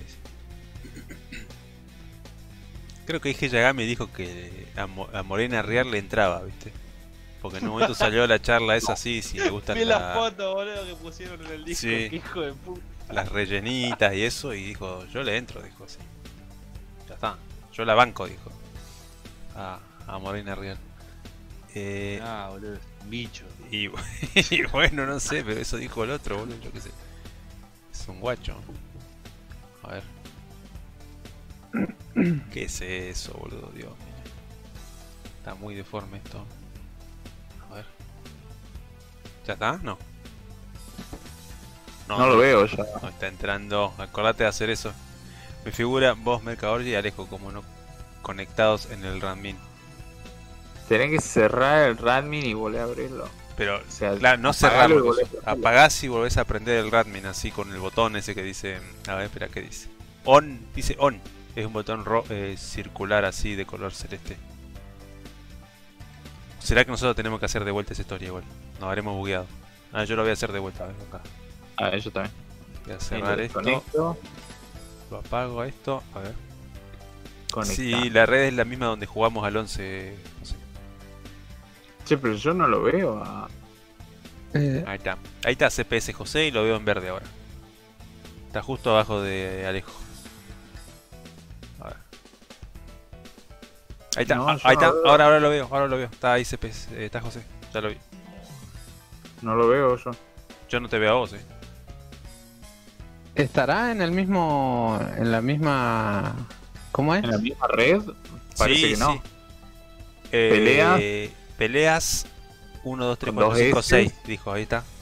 Creo que Ige Yagami dijo que a Morena Real le entraba, ¿viste? Porque en un momento salió la charla esa así, si le gustan Vi las fotos, boludo, que pusieron en el disco. Sí. Qué hijo de puta. las rellenitas y eso, y dijo, yo le entro, dijo así. Ya está, yo la banco, dijo. A Morena Real. Boludo, es un bicho. Y bueno, no sé, pero eso dijo el otro, boludo, yo qué sé. Es un guacho. A ver. ¿Qué es eso, boludo? Dios mío. Está muy deforme esto. A ver. ¿Ya está? No. No lo veo ya. No está entrando. Acordate de hacer eso. Me figura vos, Mercador y Alejo como no conectados en el Radmin. Tenés que cerrar el Radmin y volver a abrirlo. Pero, O sea, claro, no apagalo y cerrarlo. volvés a hacerlo. Apagás y volvés a prender el Radmin así con el botón ese que dice. A ver, espera, ¿qué dice? On, dice on. Es un botón circular así de color celeste. ¿Será que nosotros tenemos que hacer de vuelta esa historia igual? Nos habremos bugueado. Ah, yo lo voy a hacer de vuelta, a ver acá. A ver, yo también. Voy a cerrar esto. Conecto. Lo apago a esto. A ver. Conectar. Sí, la red es la misma donde jugamos al 11. No sé. Che, pero yo no lo veo. Ahí está. Ahí está CPS José y lo veo en verde ahora. Está justo abajo de Alejo. A ver. Ahí está, No, yo ahí no está. veo. Ahora lo veo, ahora lo veo. Está ahí CPS, está José. Ya lo vi. No lo veo yo. Yo no te veo a vos, ¿Estará en el mismo. en la misma. ¿Cómo es? ¿En la misma red? Parece que no. Sí. Peleas. Peleas 1, 2, 3, Con 4, dos 5, S. 6. Dijo, ahí está.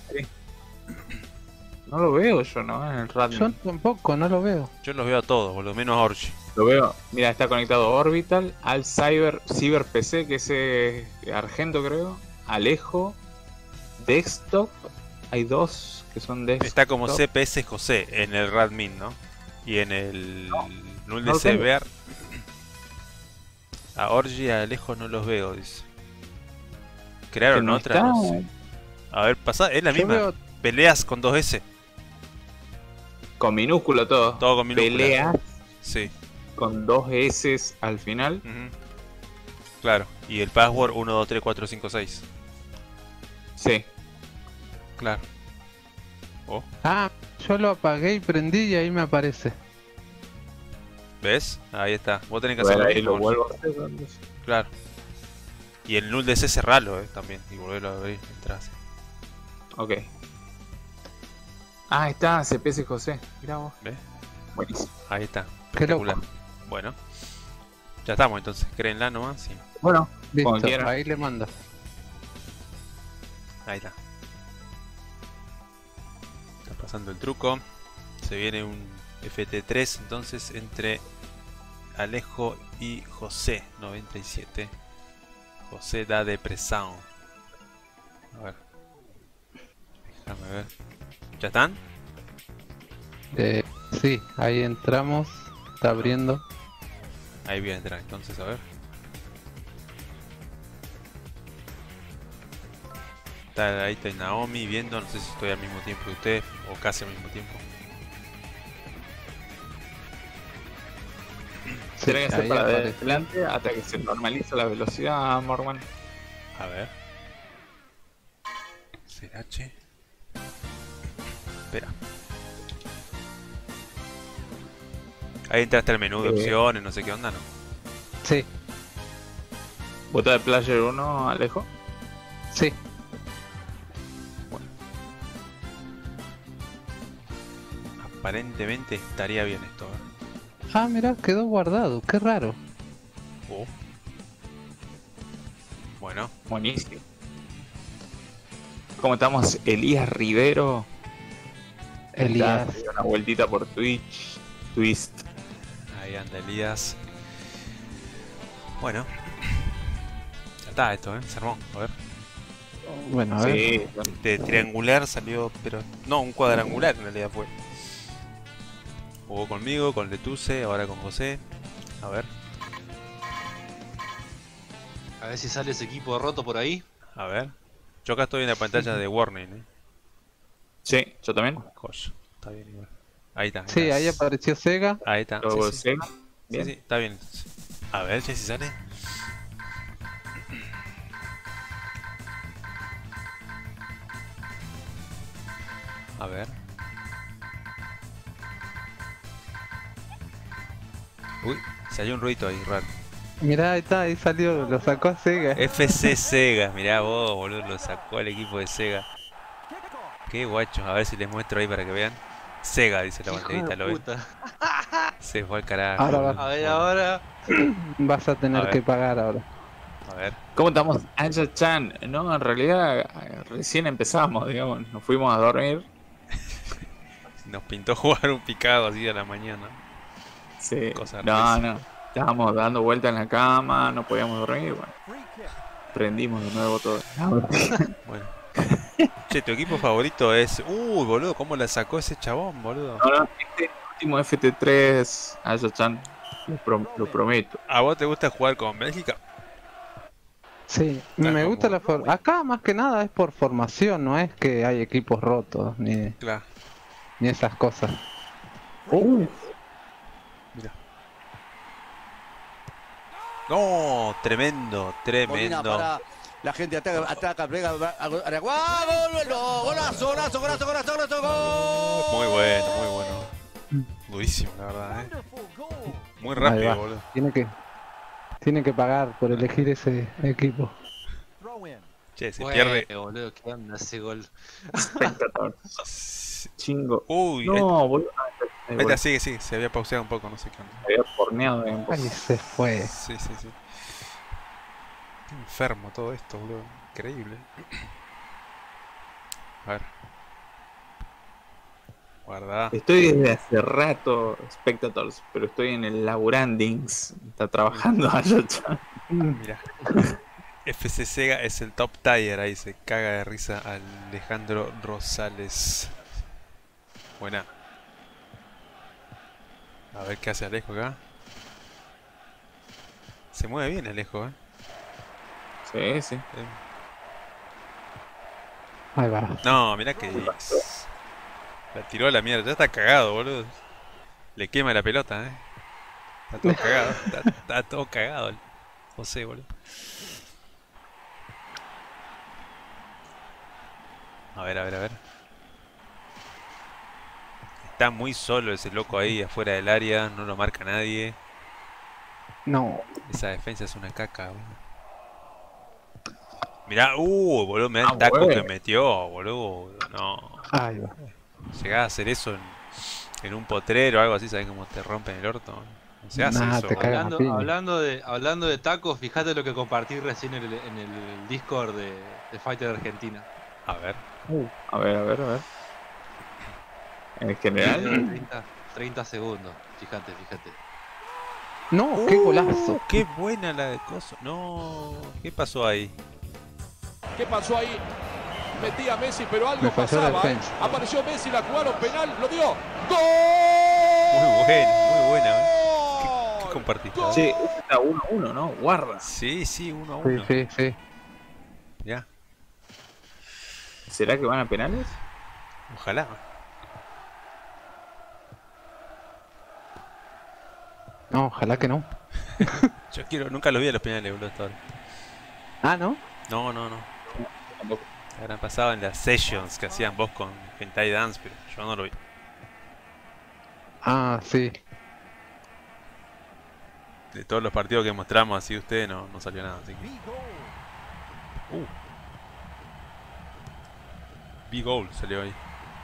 No lo veo yo, ¿no? En el Radmin. Yo tampoco, no lo veo. Yo los veo a todos, por lo menos a Orgy. Lo veo. Mira, está conectado Orbital, al Cyber PC, que es Argento, creo. Alejo. Desktop. Hay dos que son desktop. Está como CPS José en el Radmin, ¿no? Y en el null no lo DC tengo. Bear. A Orgy y a Alejo no los veo, dice. ¿Crearon Que no otra? está. No sé. A ver, pasa, es la Yo misma. veo. Peleas con 2S. Con minúsculo todo. Todo con minúsculas. Pelea Sí. con dos S al final. Ujú. Claro. Y el password 1, 2, 3, 4, 5, 6. Sí. Claro. Oh, Ah, yo lo apagué y prendí y ahí me aparece. ¿ves? Ahí está. Vos tenés que Bueno, hacerlo ahí lo mismo. vuelvo a hacer. entonces. Claro. Y el null DC cerralo, también. Y volverlo a abrir. Entras. Ok. Ah, ahí está, CPS José. Mirá vos. ¿Ves? Buenísimo. Ahí está. Qué loco. Espectacular. Bueno. Ya estamos entonces. Créenla nomás. Sí. Bueno, Listo, Cuando quiera. ahí le mando. Ahí está. Está pasando el truco. Se viene un FT3 entonces entre Alejo y José 97. José da depresión. A ver. Déjame ver. ¿Ya están? Sí, ahí entramos. Está abriendo. Ahí voy a entrar entonces, a ver. Ahí está Naomi viendo, no sé si estoy al mismo tiempo que usted o casi al mismo tiempo. Sí, tiene que ser ahí para aparece. adelante hasta que se normalice la velocidad, Morgan. A ver. ¿Será che? Espera. Ahí entraste al menú de opciones, no sé qué onda, ¿no? Sí, Bota de Player 1, Alejo. sí. Aparentemente estaría bien esto. Ah, mirá, quedó guardado. Qué raro. Oh. Bueno, Buenísimo. ¿Cómo estamos? Elías Rivero. Elías. Está, se dio una vueltita por Twitch. Twist. ahí anda Elías. Bueno. Ya está esto, se armó. A ver. Bueno, a ver. Sí, De triangular salió, pero no, un cuadrangular en realidad fue. Jugó conmigo, con Letuse, ahora con José. A ver, A ver si sale ese equipo roto por ahí. a ver. Yo acá estoy en la pantalla de Warning, sí, yo también. Joya, está bien igual. Ahí está. Sí, ahí apareció Sega. Ahí está. Luego Sí, sí. Sega. Sí, Bien. sí, está bien. A ver, che, si sale. A ver. Uy, salió un ruido ahí, raro. Mirá, ahí está, ahí salió, lo sacó a Sega. FC Sega, mirá vos, boludo, lo sacó el equipo de Sega. Qué guacho, a ver si les muestro ahí para que vean. Sega, dice la banderita, ¿lo ven? Puta. Se fue al carajo. Ahora boludo. va. A ver, Bueno, ahora. Vas a tener ver. que pagar ahora. a ver. ¿Cómo estamos? Aya-chan. No, en realidad recién empezamos, digamos. Nos fuimos a dormir. Nos pintó jugar un picado así a la mañana. Sí. Cosa No, rarísima. no. Estábamos dando vueltas en la cama, no podíamos dormir. Bueno, prendimos de nuevo todo. Bueno. Che, tu equipo favorito es... Uy, boludo, ¿cómo la sacó ese chabón, boludo? No, no, este último FT3, Aya-chan, lo prometo. ¿A vos te gusta jugar con Bélgica? Sí, Está me como- gusta la forma. Acá más que nada es por formación, no es que hay equipos rotos ni Claro. esas cosas. Mira. No, tremendo, Molina tremendo. para la gente ataca, pega, Araguá, gol, no, golazo, golazo, golazo, golazo, golazo, gol. Muy bueno, muy bueno. Durísimo, la verdad, Muy Ahí rápido, va. boludo. Tiene que pagar por elegir ese equipo. Che, se Bueno, pierde. boludo, ¿qué onda ese gol? Espectador. Chingo. Uy, No, boludo. ahí está, sigue, sigue. Se había pauseado un poco, no sé qué onda. Había porneado en Ahí se fue. Sí, sí, sí. Qué enfermo todo esto, boludo. Increíble. A ver. Guarda. Estoy desde hace rato, Spectators, pero estoy en el laburandings. Está trabajando Aya-chan. Mira. FC Sega es el top tier, ahí se caga de risa Alejandro Rosales. Buena. A ver qué hace Alejo acá. Se mueve bien Alejo, Sí, sí. Ahí va. No, mirá que la tiró a la mierda, ya está cagado, boludo. Le quema la pelota, Está todo cagado, está todo cagado el José, boludo. A ver, a ver, a ver. Está muy solo ese loco ahí afuera del área, no lo marca nadie. No. Esa defensa es una caca, boludo. Mirá, boludo, mirá el Ah, taco bueno. que metió, boludo. No. Ahí va. Llegás a hacer eso en un potrero o algo así, ¿sabes cómo te rompen el orto? No se hace Nah, eso. te boludo. cagas a piña. Hablando de tacos, fíjate lo que compartí recién en el Discord de Fighter Argentina. A ver. A ver, a ver, a ver. En general, 30 segundos, fíjate. No, qué golazo. Qué buena la de coso. No, ¿qué pasó ahí? ¿Qué pasó ahí? Metía Messi, pero algo Me falló la pasaba. defensa. Apareció Messi, la jugaron penal, lo dio. ¡Gol! Muy buena, ¿Qué compartiste? che, este está 1-1, ¿no? Guarda. Sí, sí, 1 a Sí, 1. sí, sí. Ya, ¿Será que van a penales? ojalá. No, ojalá que no. Yo nunca lo vi a los penales, boludo, hasta ahora. Ah, ¿no? No, no, no. Tampoco. Habrán pasado en las sessions que hacían vos con Hentai Dance, pero yo no lo vi. Ah, sí. De todos los partidos que mostramos así ustedes no salió nada, así que... Big goal salió ahí.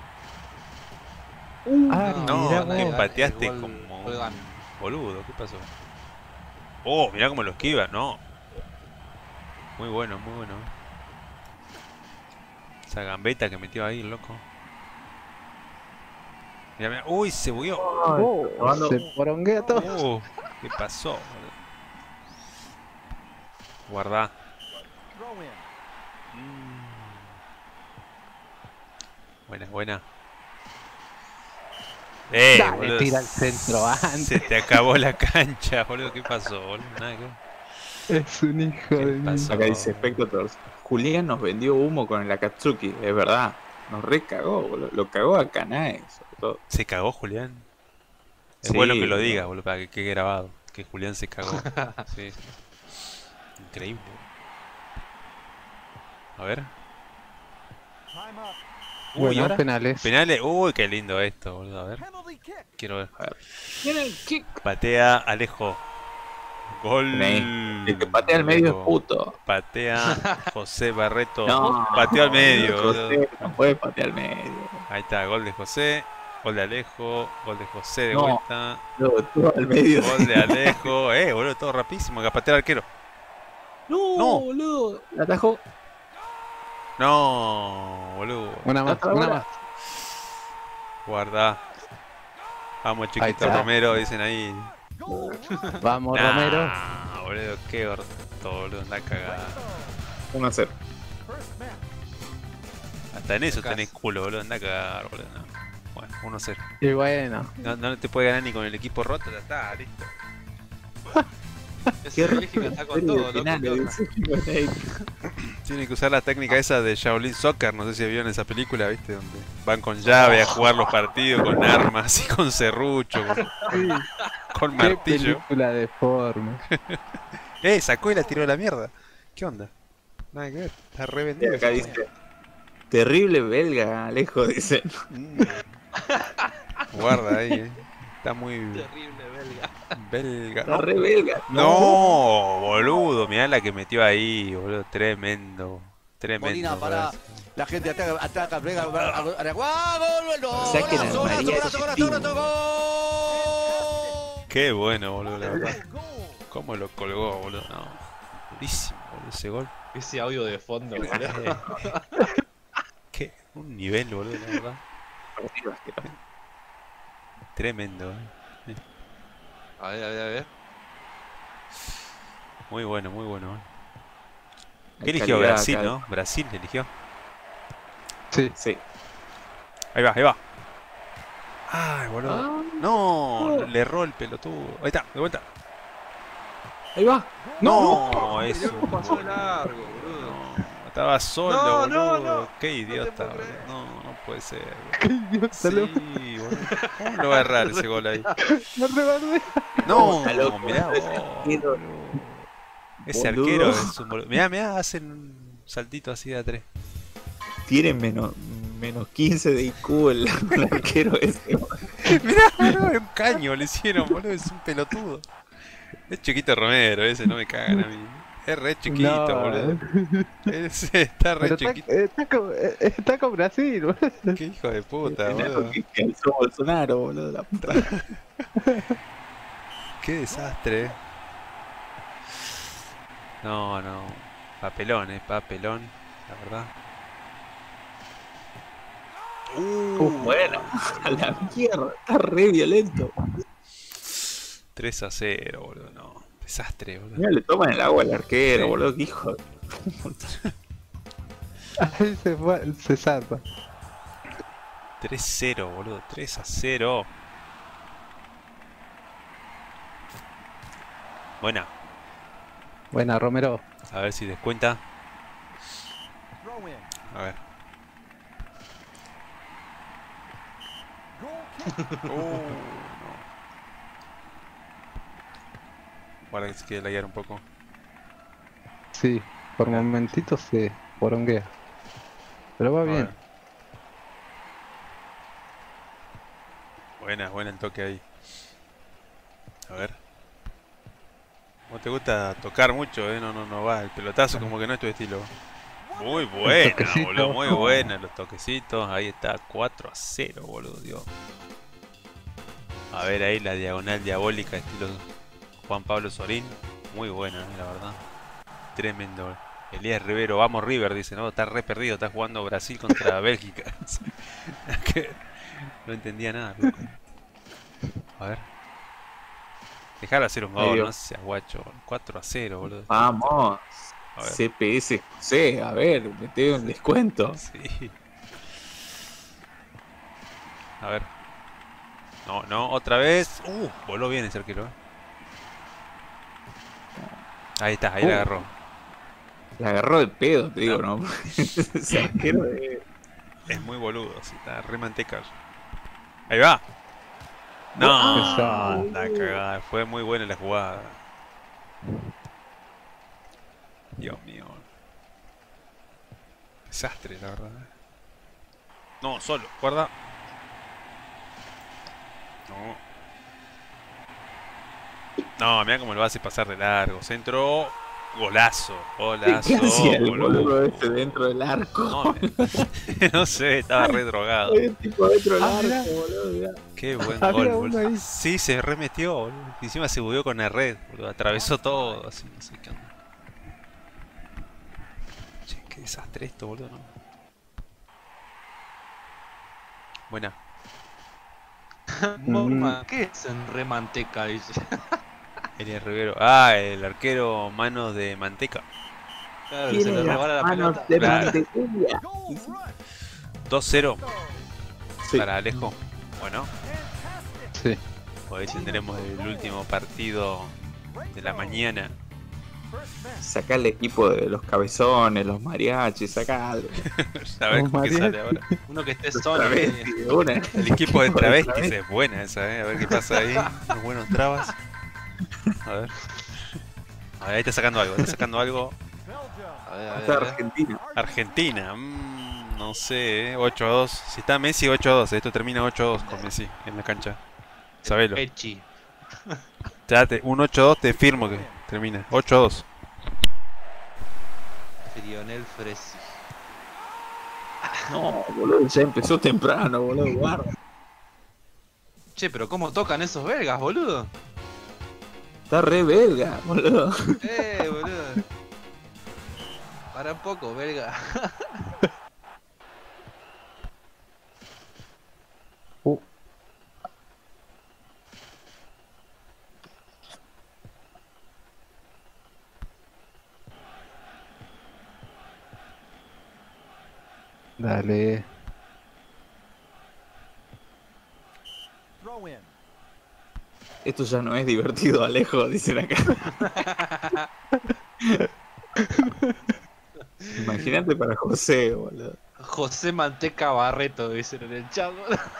Ah, No, mirá que vos. pateaste el gol como fue un gano. boludo, ¿qué pasó? Oh, mirá cómo lo esquiva, no. Muy bueno, muy bueno. Esa gambeta que metió ahí, el loco. Mirá, mirá. Uy, se bugueó. Oh, se poronguea todo. ¿Qué pasó? boludo? Guardá. Buena, buena. Dale, boludo, tira el centro antes. Se te acabó la cancha, boludo. ¿Qué pasó, boludo? Nada que ver. Es un hijo ¿Qué de mí. pasó? Acá dice Spectators. Julián nos vendió humo con el Akatsuki, es verdad. Nos recagó, boludo. Lo cagó a Kanae, sobre todo. ¿Se cagó Julián? Es Sí, bueno que lo boludo. diga, boludo, para que quede grabado. Que Julián se cagó. Sí, sí. Increíble. A ver. Uy, Bueno, ahora. penales. Penales. Uy, qué lindo esto, boludo. A ver. Quiero ver. Tiene el kick. Patea Alejo. Gol. El que patea al medio es puto. Patea José Barreto. No, Pateó al medio. José no puede patear al medio. Ahí está, gol de José. Gol de Alejo. Gol de José de No. vuelta. No, todo al medio. Gol de Alejo. Boludo, todo rapidísimo. Que patea al arquero. No, boludo. La atajó. No, boludo. Una más, Hasta una ahora. más. Guarda. Vamos, Ahí chiquito está. Romero, dicen ahí. Vamos, Nah, Romero. boludo, qué orto, boludo, anda cagada. 1-0. Hasta en eso Sacás. tenés culo, boludo, anda a cagar, boludo. No. Bueno, 1-0. Y bueno. No te puede ganar ni con el equipo roto, ya está, listo. Ese Bélgica está con todo, loco. ¿Qué onda? Tiene que usar la técnica esa de Shaolin Soccer, no sé si vieron esa película, viste, donde van con llave a jugar los partidos, con armas y con serrucho, con Qué martillo. película deforme. Sacó y la tiró a la mierda. ¿Qué onda? Nada que ver, está revendido. Acá dice. Terrible belga, Alejo, dice. Guarda ahí, Está muy Terrible belga. belga. Está re belga. No, boludo, mirá la que metió ahí, boludo, tremendo. Tremendo. Molina para boludo. la gente ataca, pega, Araguá, gol, gol, Saquen al golazo, María golazo, golazo, golazo, gol. Qué bueno, boludo, la verdad. ¿Cómo lo colgó, boludo? No. Durísimo, boludo, ese gol. Ese audio de fondo, boludo. Qué un nivel, boludo, la verdad. Tremendo, A ver, a ver, a ver. Muy bueno, muy bueno. ¿Qué Hay eligió? calidad Brasil, acá. ¿no? Brasil eligió. Sí. Sí. Ahí va, ahí va. Ay, boludo. No, le erró el pelotudo. Ahí está, de vuelta. Ahí va. No, eso. Pasó largo, boludo. No, estaba solo, No, boludo. no, no. Qué No idiota, te puedo boludo. creer. No, no puede ser. Qué idiota, Sí, loco. boludo. ¿Cómo lo va a errar ese gol ahí? No rebardé. No, Está loco. mirá vos, Arquero. boludo. Ese Boludo. arquero es un boludo. Mirá, hacen un saltito así de a 3. Tiene menos 15 de IQ el arquero ese. Mirá, boludo, es un caño le hicieron, boludo, es un pelotudo. Es chiquito Romero, ese no me cagan a mí. Es re chiquito, No. boludo. Ese está re Pero chiquito. está con Brasil, boludo. Qué hijo de puta, El boludo. que alzó Bolsonaro, boludo. La puta. Qué desastre. No, no. Papelón, papelón, la verdad. Bueno, a la mierda. Está re violento. 3-0, boludo, no. Desastre, boludo. Mira, le toman el agua al arquero, Sí. boludo. Qué hijo de... Ahí se zarpa. 3-0, boludo. 3-0. Buena. Buena, Romero. A ver si descuenta. A ver. No. Guarda que se quiere laguear un poco. Sí, por momentitos se poronguea. Pero va A bien. ver. Buena el toque ahí. A ver. ¿Cómo te gusta tocar mucho, No va. El pelotazo como que no es tu estilo. Muy buena, toquecito. boludo. Muy buena los toquecitos. Ahí está. 4-0, boludo. Dios. A ver ahí la diagonal diabólica estilo Juan Pablo Sorín. Muy buena, la verdad. Tremendo. Elías Rivero, vamos River, dice, no, está re perdido, está jugando Brasil contra Bélgica. Que no entendía nada, loco. A ver. Dejar hacer un gol, Medio. no seas guacho. 4-0, boludo. Vamos. A ver. CPS José, a ver, mete un descuento. Sí. A ver. No, otra vez. Voló bien ese arquero. Ahí está, ahí la agarró. La agarró de pedo, te digo, ¿no? Ese arquero de... Es muy boludo, sí, está re manteca. Ahí va. No, Esa. la cagada. Fue muy buena la jugada. Dios mío. Desastre, la verdad. No, solo, guarda. No. No, mira cómo lo hace pasar de largo. Centro. Golazo. Golazo. ¿Qué hacía el boludo. boludo ese dentro del arco? No, no sé, estaba re drogado. Hay un tipo dentro del mirá. arco, boludo. Mirá. Qué buen Había gol, uno boludo. ahí. Sí, se remetió, boludo. Y encima se bugueó con la red, boludo. Atravesó todo, así, no sé qué onda. Che, qué desastre esto, boludo, ¿no? Buena. ¿Qué es en remanteca? Dice. Elia Rivero. Ah, el arquero manos de manteca. Claro, que se le rebala la pelota. de Claro. mantequilla. 2-0 Sí. para Alejo. Bueno, Sí. hoy tendremos el último partido de la mañana. Sacá el equipo de los cabezones, los mariachis, sacá algo. A ver Los con qué mariachis. sale ahora. Uno que esté Los solo. travestis de una. El equipo de travestis es buena esa, A ver qué pasa ahí. Unos buenos trabas. A ver. A ver, ahí está sacando algo, está sacando algo. A ver, a ver, Está a ver. Argentina. Argentina, no sé, 8-2. Si está Messi, 8-2. Esto termina 8-2 con Messi en la cancha. Sabelo. Pechi. Ya un 8-2 te firmo que termina. 8-2. Lionel Fresi. No, boludo, ya empezó temprano, boludo, guarda. Che, pero ¿cómo tocan esos belgas, boludo? Está re belga, boludo. Boludo. Para un poco, belga. Dale. Esto ya no es divertido, Alejo, dicen acá. Imagínate para José, boludo. José Manteca Barreto, dicen en el chat.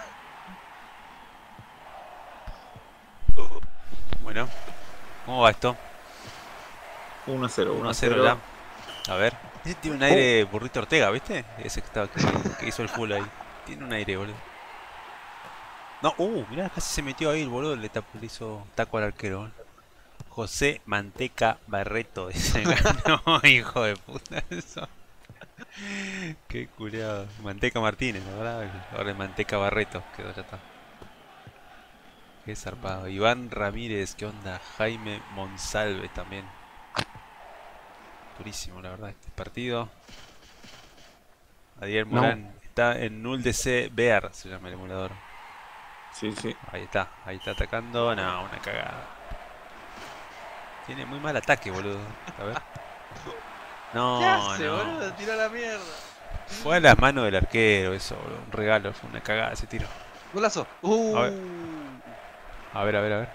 Bueno, ¿cómo va esto? 1-0, 1-0 ya. A ver. Ese tiene un aire Burrito Ortega, ¿viste? Ese que hizo el full ahí. Tiene un aire, boludo. No, mirá, casi se metió ahí el boludo. Le hizo taco al arquero. José Manteca Barreto. Dice. No, hijo de puta. Eso. Qué culiado. Manteca Martínez, la verdad. Ahora es Manteca Barreto. Quedó, ya está. Qué zarpado. Iván Ramírez, ¿qué onda? Jaime Monsalve también. Purísimo, la verdad, este partido. Adiel Morán está en Null DC Bear, se llama el emulador. Sí, sí. Ahí está atacando. No, una cagada. Tiene muy mal ataque, boludo. A ver. No, ¿Qué hace, no. boludo? Tira la mierda. Fue a las manos del arquero, eso, boludo. Un regalo, fue una cagada ese tiro. Golazo. A ver.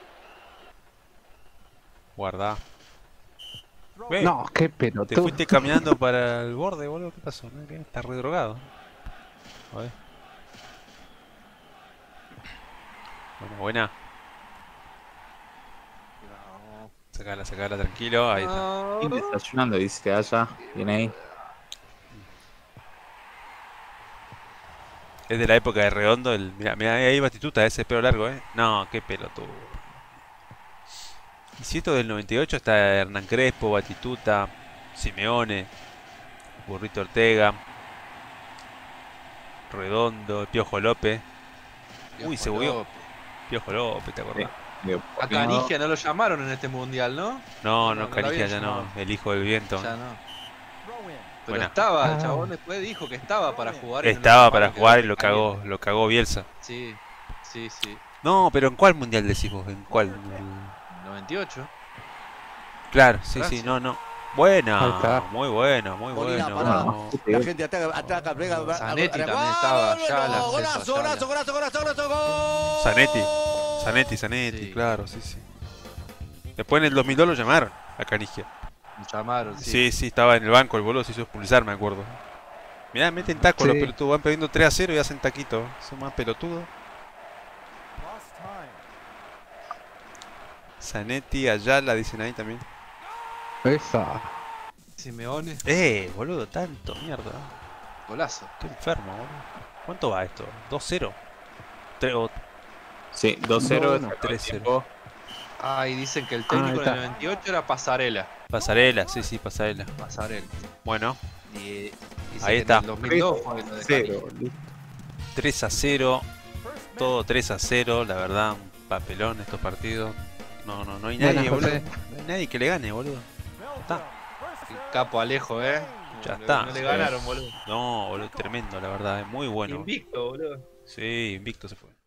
Guarda. Ve, No, qué te pelotudo. fuiste caminando para el borde, boludo. ¿Qué pasó? ¿No? ¿Qué? Estás re drogado. A ver. Bueno, buena. Sacala, tranquilo. Ahí está. ¿Quién desayunando? Dice allá. Viene ahí. Es de la época de Redondo. Mirá, ahí Batistuta, ese pelo largo, No, qué pelotudo. Y si esto del 98 está Hernán Crespo, Batistuta, Simeone, Burrito Ortega, Redondo, Piojo López. Uy, se bugueó. Piojo López, ¿te acordás? A Canigia no lo llamaron en este mundial, ¿no? No, No, no Canigia lo ya había no. El hijo del viento. Ya no. Pero Buena. estaba, el chabón después dijo que estaba para jugar. Estaba para jugar y lo cagó Bielsa. Sí. No, pero ¿en cuál mundial decís vos? ¿En cuál? En el... 98. Claro, sí, Francia. no. Buena, Ahí está. muy buena. Molina parada. No. La gente ataca, pega. Zanetti también estaba ya a la Golazo, gol. Zanetti, Sí. claro, sí. Después en el 2002 lo llamaron a Canigia. Lo llamaron, sí. Sí, estaba en el banco, el boludo se hizo expulsar, me acuerdo. Mirá, meten taco Sí. los pelotudos, van perdiendo 3-0 y hacen taquito. Son más pelotudos. Zanetti, Ayala, dicen ahí también. Esa. Simeone. Boludo, tanto, mierda. Golazo. Qué enfermo, boludo. ¿Cuánto va esto? ¿2-0? Sí, 2-0. 3-0. Ah, y dicen que el técnico ahí en el está. 98 era Pasarela. Pasarela, sí, Pasarela. Pasarela. Bueno, Y dice ahí que está. En el 2002 fue lo de Cali. 3-0. Todo 3-0, la verdad, un papelón estos partidos. No hay nadie, Buenas, boludo. José. No hay nadie que le gane, boludo. Ya está. El capo Alejo, Ya está. No le ganaron, boludo. No, boludo, tremendo, la verdad, es muy bueno. Invicto, boludo. Sí, invicto se fue.